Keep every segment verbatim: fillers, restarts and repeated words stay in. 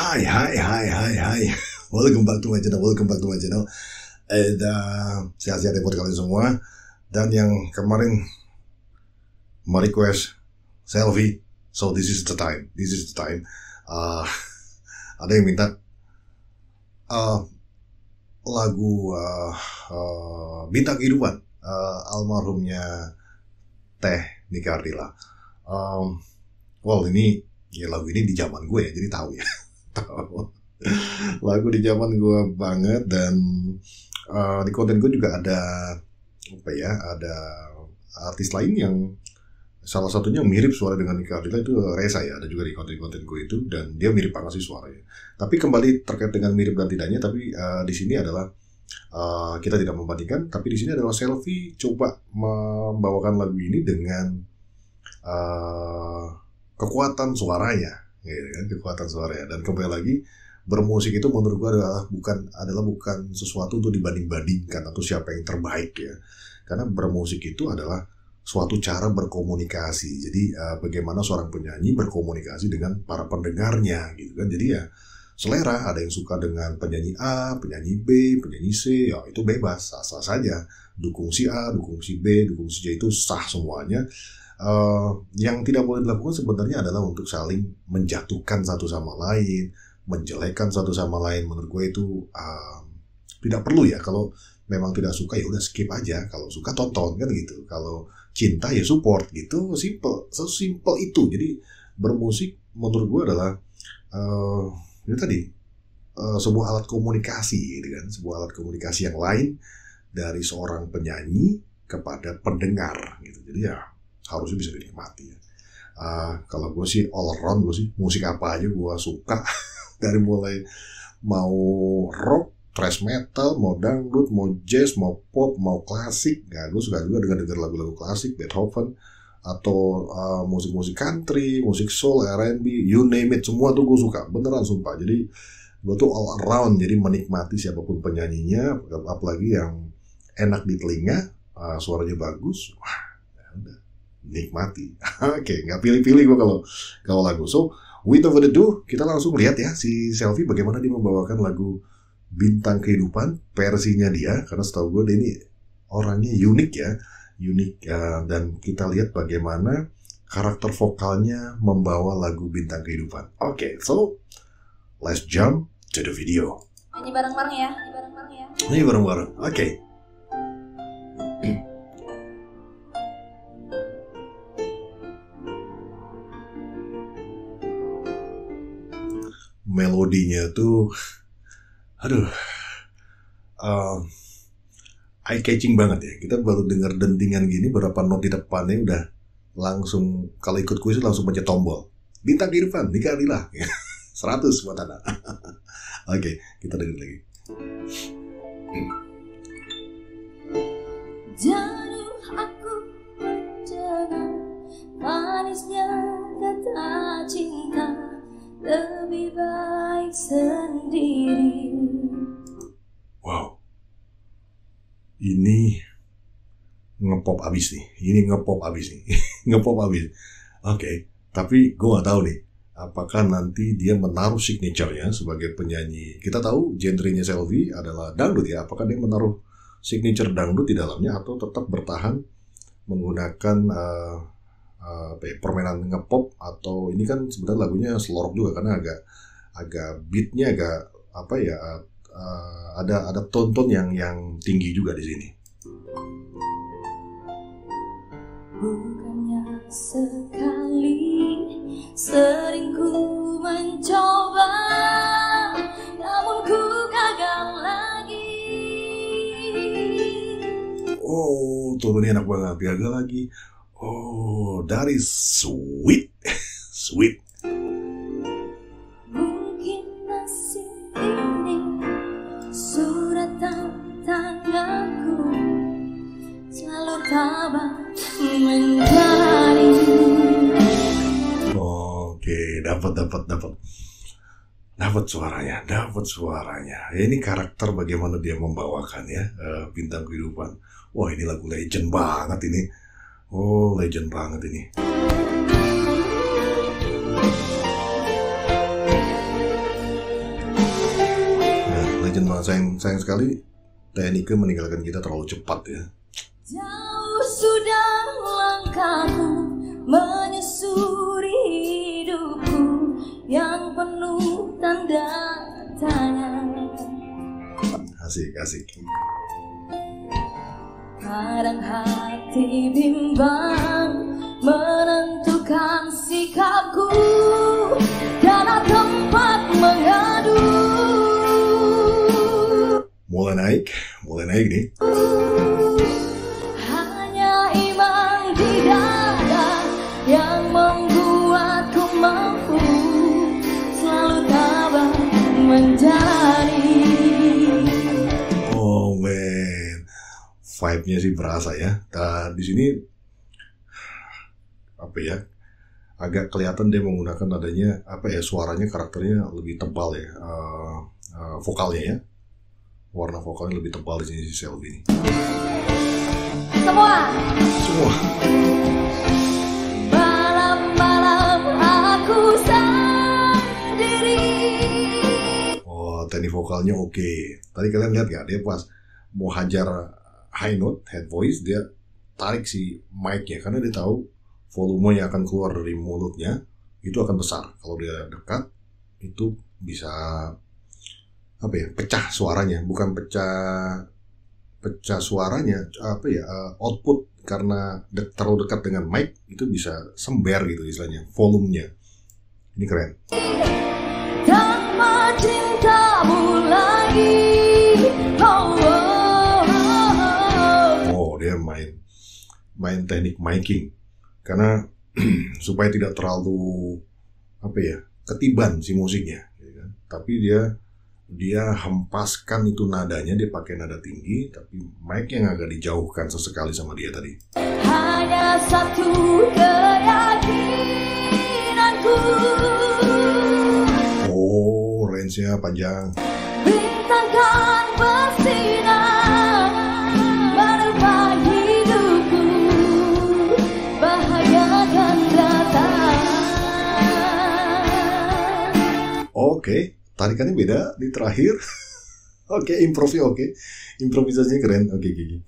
Hi, hi, hi, hi, hi. Welcome back to my channel, welcome back to my channel. And uh, sehat-sehat ya buat kalian semua. Dan yang kemarin merequest selfie, so this is the time, this is the time. Uh, ada yang minta uh, lagu uh, uh, Bintang Kehidupan, uh, almarhumnya Teh Nike Ardilla. Um, well ini ya lagu ini di zaman gue ya, jadi tahu ya. Lagu di zaman gue banget. Dan uh, di konten gue juga ada apa ya, ada artis lain yang salah satunya mirip suara dengan Nike Ardilla, itu Reza ya, ada juga di konten-konten gue itu, dan dia mirip banget sih suaranya. Tapi kembali terkait dengan mirip dan tidaknya, tapi uh, di sini adalah uh, kita tidak membandingkan, tapi di sini adalah Selvi coba membawakan lagu ini dengan uh, kekuatan suaranya. Ya, kan, kekuatan suaranya. Dan kembali lagi, bermusik itu menurut gue adalah bukan adalah bukan sesuatu untuk dibanding-bandingkan atau siapa yang terbaik ya. Karena bermusik itu adalah suatu cara berkomunikasi. Jadi uh, bagaimana seorang penyanyi berkomunikasi dengan para pendengarnya gitu kan. Jadi ya selera, ada yang suka dengan penyanyi A, penyanyi B, penyanyi C, ya itu bebas, sah-sah saja. Dukung si A, dukung si B, dukung si C, itu sah semuanya. Uh, yang tidak boleh dilakukan sebenarnya adalah untuk saling menjatuhkan satu sama lain, menjelekkan satu sama lain. Menurut gue itu uh, tidak perlu ya. Kalau memang tidak suka ya udah skip aja. Kalau suka tonton kan gitu. Kalau cinta ya support gitu. Simple, sesimpel itu. Jadi bermusik menurut gue adalah uh, itu tadi uh, sebuah alat komunikasi gitu kan. Sebuah alat komunikasi yang lain dari seorang penyanyi kepada pendengar gitu. Jadi ya harusnya bisa dinikmati ya. Uh, kalau gue sih all around, gue sih musik apa aja gue suka. Dari mulai mau rock, thrash metal, mau dangdut, mau jazz, mau pop, mau klasik. Nah, gue suka juga dengan dengar lagu-lagu klasik, Beethoven, atau uh, musik-musik country, musik soul, R and B, you name it, semua tuh gue suka. Beneran sumpah. Jadi gue tuh all around, jadi menikmati siapapun penyanyinya, apalagi yang enak di telinga, uh, suaranya bagus. Wah, ya udah. Nikmati. Oke, okay, nggak pilih-pilih gue kalau kalau lagu. So, without further ado, kita langsung lihat ya si Selvi bagaimana dia membawakan lagu Bintang Kehidupan versinya dia. Karena setahu gue dia ini orangnya unik ya, unik uh, dan kita lihat bagaimana karakter vokalnya membawa lagu Bintang Kehidupan. Oke, okay, so let's jump to the video. Nyanyi bareng-bareng ya, nyanyi bareng-bareng ya. Nyanyi bareng-bareng. Oke. Okay. Melodinya tuh, aduh, uh, eye catching banget ya. Kita baru dengar dentingan gini, berapa not di depannya udah langsung, kalau ikut kuis langsung pencet tombol. Bintang Kehidupan, Nike Ardilla, seratus buat anak. Oke, okay, kita dengar lagi. Jauh aku mendengar manisnya kata cinta, lebih baik sendiri. Wow, ini ngepop abis nih, ini ngepop abis nih, ngepop abis. Oke, okay. Tapi gue nggak tahu nih, apakah nanti dia menaruh signature-nya sebagai penyanyi. Kita tahu genrenya Selvi adalah dangdut ya. Apakah dia menaruh signature dangdut di dalamnya atau tetap bertahan menggunakan uh, Uh, permainan ngepop, atau ini kan sebenarnya lagunya slow rock juga karena agak agak beatnya agak apa ya, uh, ada ada tone-tone yang yang tinggi juga di sini. Bukannya sekali sering ku mencoba, namun ku gagal lagi. Oh, turunnya enak banget, gagal lagi. Oh, that is sweet, sweet. Mungkin nasib ini surat tanganku, selalu tabah menjadi. Oke, dapat, dapat, dapat, dapat suaranya, dapat suaranya. Ya, ini karakter bagaimana dia membawakan ya, uh, Bintang Kehidupan. Wah, ini lagu legend banget ini. Oh, legend banget ini. sayang, sayang sekali Teh Nike meninggalkan kita terlalu cepat ya. Jauh sudah langkahku menyusuri hidupku yang penuh tanda tanya. Asik, asik. Kadang hati bimbang menentukan sikapku karena tempat mengadu. Mulai naik, mulai naik nih. Hanya iman di dada yang membuatku mampu selalu tabah menjalani. Oh man, vibe-nya sih berasa ya. Nah, di sini apa ya? Agak kelihatan dia menggunakan nadanya apa ya? Suaranya karakternya lebih tebal ya, uh, uh, vokalnya ya. Warna vokalnya lebih tebal di sini si Selvi ini. Semua. Semua. Malam-malam aku sendiri. Oh, teknik vokalnya oke. Tadi kalian lihat gak? Dia pas mau hajar high note, head voice, dia tarik si mic-nya karena dia tahu volume yang akan keluar dari mulutnya itu akan besar. Kalau dia dekat itu bisa apa ya, pecah suaranya, bukan pecah pecah suaranya, apa ya, output karena de- terlalu dekat dengan mic itu bisa sember gitu istilahnya, volumenya. Ini keren. Tanpa cintamu lagi. Oh, oh, oh. Oh, dia main main teknik miking karena supaya tidak terlalu apa ya, ketiban si musiknya, ya kan? Tapi dia dia hempaskan itu nadanya, dia pakai nada tinggi tapi mic yang agak dijauhkan sesekali sama dia tadi. Hanya satu keyakinanku. Oh, range-nya panjang. Bintang kan bersinar menerpa hidupku, bahagia akan datang. Oke, tarikannya beda di terakhir. Oke, improvnya oke. Improvisasinya keren. Oke, gigi.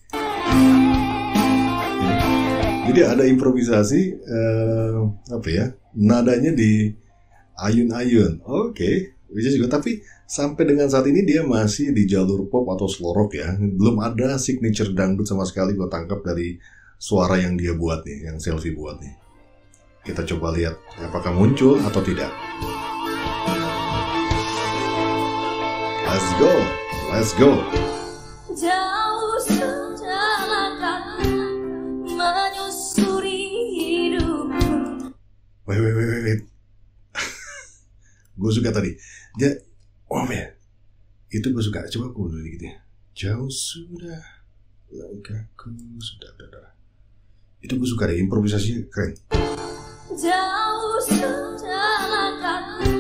Jadi ada improvisasi eh, apa ya? Nadanya di ayun-ayun. Oke, bisa juga. Tapi sampai dengan saat ini dia masih di jalur pop atau slow rock ya. Belum ada signature dangdut sama sekali gue tangkap dari suara yang dia buat nih, yang Selvi buat nih. Kita coba lihat apakah muncul atau tidak. Let's go, let's go. Jauh sudah langkahku menyusuri hidupku. Wait, wait, wait, wait, wait. Gue suka tadi. Dia, oh man, itu gue suka. Coba gue dulu dikit ya. Jauh sudah langkahku sudah ada. Itu gue suka deh, improvisasinya keren. Jauh sudah langkahku.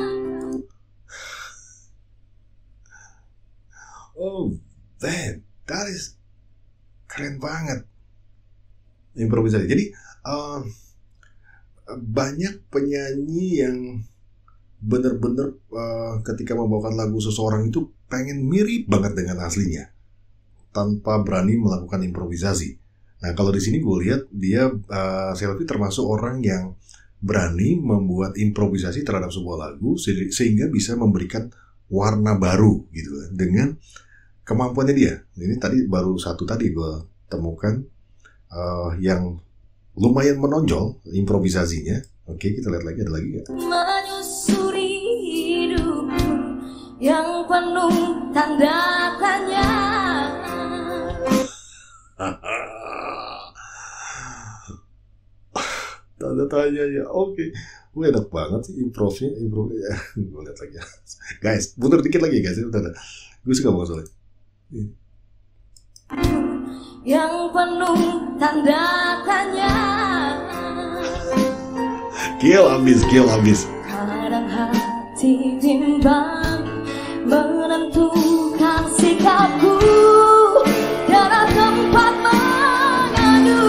Oh man, that is keren banget improvisasi. Jadi um, banyak penyanyi yang bener-bener uh, ketika membawakan lagu seseorang itu pengen mirip banget dengan aslinya tanpa berani melakukan improvisasi. Nah kalau di sini gue lihat dia uh, Selvi termasuk orang yang berani membuat improvisasi terhadap sebuah lagu se- sehingga bisa memberikan warna baru gitu dengan kemampuannya dia. Ini tadi baru satu tadi gue temukan uh, yang lumayan menonjol improvisasinya. Oke, kita lihat lagi, ada lagi nggak? Menyusuri hidupku yang penuh tanda tanya. Tanda tanya ya, oke. Gue enak banget sih improvnya, improv ya. Gue lihat lagi, guys. Putar dikit lagi guys. Gue suka banget soalnya. Yang penuh tanda tanya. Kill abis, kill abis. Kadang hati bimbang menentukan sikapku karena tempat mengadu.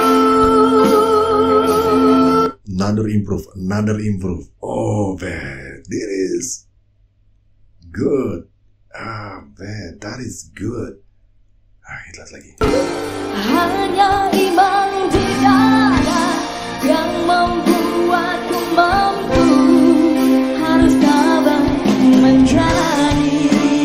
Another improve, another improve. Oh man, this is good. Ah man, that that is good. Ah, kita lihat lagi. Hanya iman di dada yang membuatku mampu, harus sabar menjalani.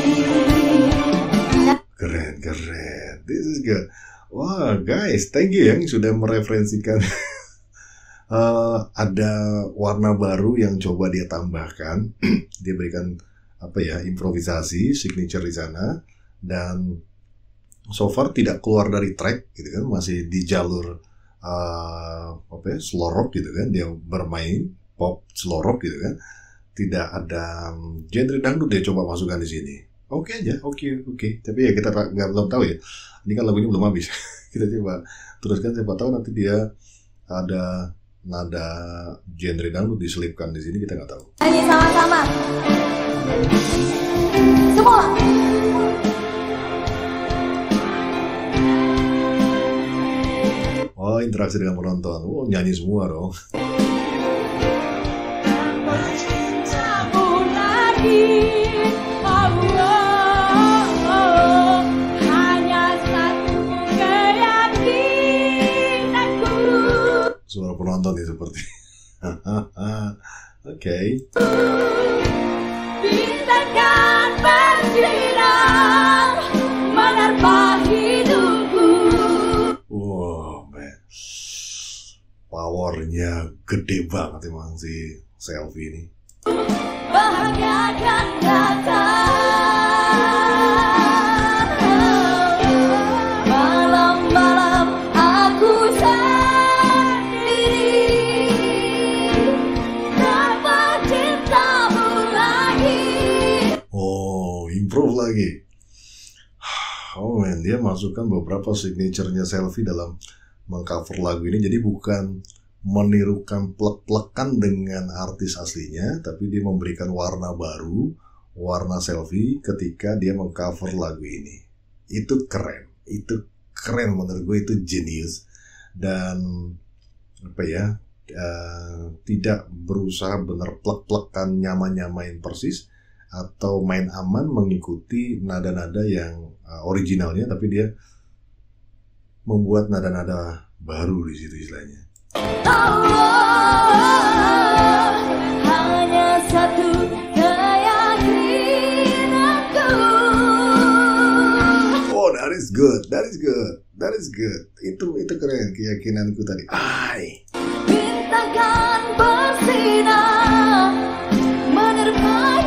Keren, keren. This is good. Wah, guys, thank you yang sudah mereferensikan. uh, ada warna baru yang coba dia tambahkan. Dia berikan apa ya, improvisasi, signature di sana, dan so far tidak keluar dari track gitu kan, masih di jalur uh, apa ya, slow rock gitu kan. Dia bermain pop slow rock gitu kan. Tidak ada um, genre dangdut dia coba masukkan di sini. Oke aja, oke oke. Tapi ya kita nggak belum tahu ya. Ini kan lagunya belum habis. Kita coba teruskan, siapa tahu nanti dia ada nada genre dangdut diselipkan di sini, kita nggak tahu. Nyanyi sama-sama. Semua. Oh, interaksi dengan penonton. Oh, nyanyi semua dong. Suara penonton ya seperti. Oke. Bintangkan bersinar menerpa hidupku. Wow, man. Powernya gede banget emang si Selfie ini. Bahagia akan datang. Malam-malam aku sendiri, dapat cintamu lagi. Oh, improve lagi. Oh man, dia masukkan beberapa signature-nya Selfie dalam mengcover lagu ini. Jadi bukan menirukan plek-plekan dengan artis aslinya, tapi dia memberikan warna baru, warna Selfie ketika dia mengcover lagu ini. Itu keren, itu keren menurut gue, itu genius. Dan apa ya, uh, tidak berusaha bener plek-plekan nyama-nyamain persis atau main aman mengikuti nada-nada yang uh, originalnya, tapi dia membuat nada-nada baru di situ istilahnya. Allah, hanya satu keyakinanku. Oh, that is good, that is good, that is good. Itu itu keren keyakinanku tadi. Ai. Bintangkan bersinar menerpa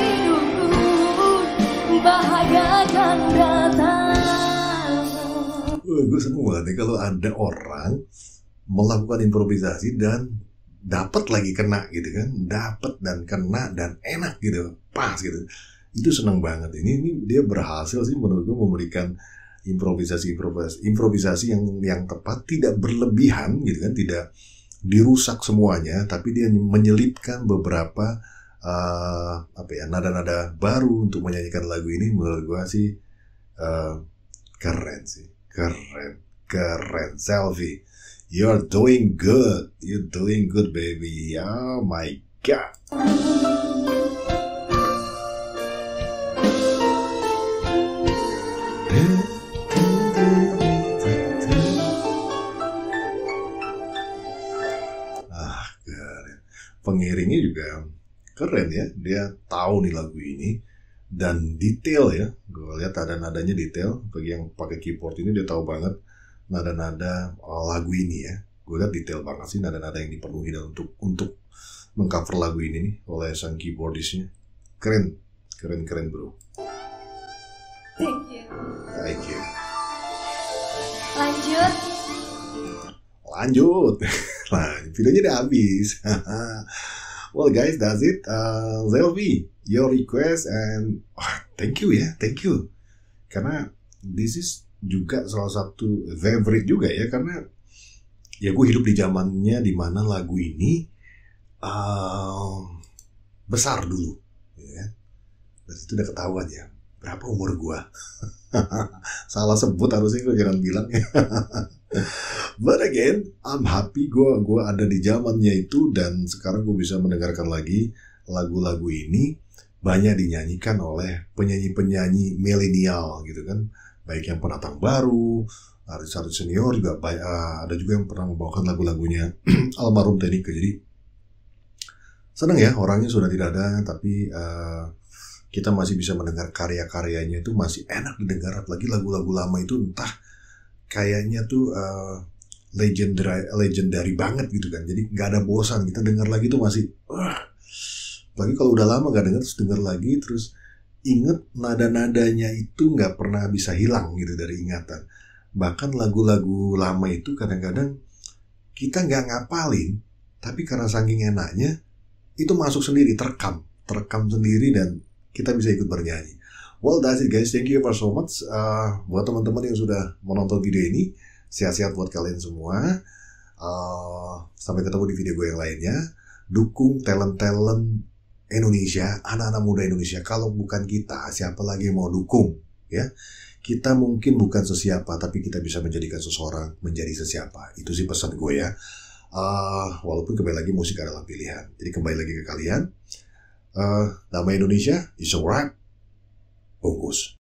hidupku, bahagia akan datang. Uh, gue seneng banget nih kalau ada orang melakukan improvisasi dan dapat lagi kena gitu kan, dapat dan kena dan enak gitu, pas gitu. Itu seneng banget. Ini ini dia berhasil sih menurut gue memberikan improvisasi improvisasi improvisasi yang yang tepat, tidak berlebihan gitu kan, tidak dirusak semuanya, tapi dia menyelipkan beberapa uh, apa ya, nada-nada baru untuk menyanyikan lagu ini. Menurut gue sih uh, keren sih, keren, keren. Selfie, you're doing good. You're doing good, baby. Oh my God. Ah, keren. Pengiringnya juga keren ya. Dia tahu nih lagu ini dan detail ya. Gue lihat ada nadanya detail. Bagi yang pakai keyboard ini dia tahu banget nada-nada lagu ini ya. Gue lihat detail banget sih nada-nada yang dipenuhi dan untuk untuk mengcover lagu ini nih oleh sang keyboardisnya. Keren, keren, keren bro. Thank you. Thank you. Lanjut. Lanjut. Nah, videonya udah habis. Well guys, that's it. Uh, Selfie, your request and oh, thank you ya, thank you. Karena this is juga salah satu favorite juga ya, karena ya gue hidup di zamannya dimana lagu ini uh, besar dulu ya. Dan itu udah ketahuan ya berapa umur gue. Salah sebut harusnya gue jangan bilang ya. But again, I'm happy gue gue ada di zamannya itu dan sekarang gue bisa mendengarkan lagi lagu-lagu ini banyak dinyanyikan oleh penyanyi-penyanyi milenial gitu kan, baik yang pendatang baru, artis-artis senior juga banyak, ada juga yang pernah membawakan lagu-lagunya almarhum Tenike. Jadi senang ya, orangnya sudah tidak ada, tapi uh, kita masih bisa mendengar karya-karyanya, itu masih enak didengar. Apalagi lagu-lagu lama itu entah kayaknya tuh uh, legendary, legendary banget gitu kan. Jadi nggak ada bosan, kita dengar lagi tuh masih uh, apalagi kalau udah lama nggak dengar terus dengar lagi, terus inget nada-nadanya itu nggak pernah bisa hilang gitu dari ingatan. Bahkan lagu-lagu lama itu kadang-kadang kita nggak ngapalin, tapi karena saking enaknya itu masuk sendiri, terekam terekam sendiri, dan kita bisa ikut bernyanyi. Well, that's it guys, thank you for so much. Uh, buat teman-teman yang sudah menonton video ini, sehat-sehat buat kalian semua. Uh, sampai ketemu di video gue yang lainnya. Dukung talent-talent Indonesia, anak-anak muda Indonesia. Kalau bukan kita, siapa lagi yang mau dukung? Ya, kita mungkin bukan sesiapa, tapi kita bisa menjadikan seseorang menjadi sesiapa. Itu sih pesan gue ya. Uh, walaupun kembali lagi musik adalah pilihan. Jadi kembali lagi ke kalian. Uh, nama Indonesia is a wrap. Bungkus.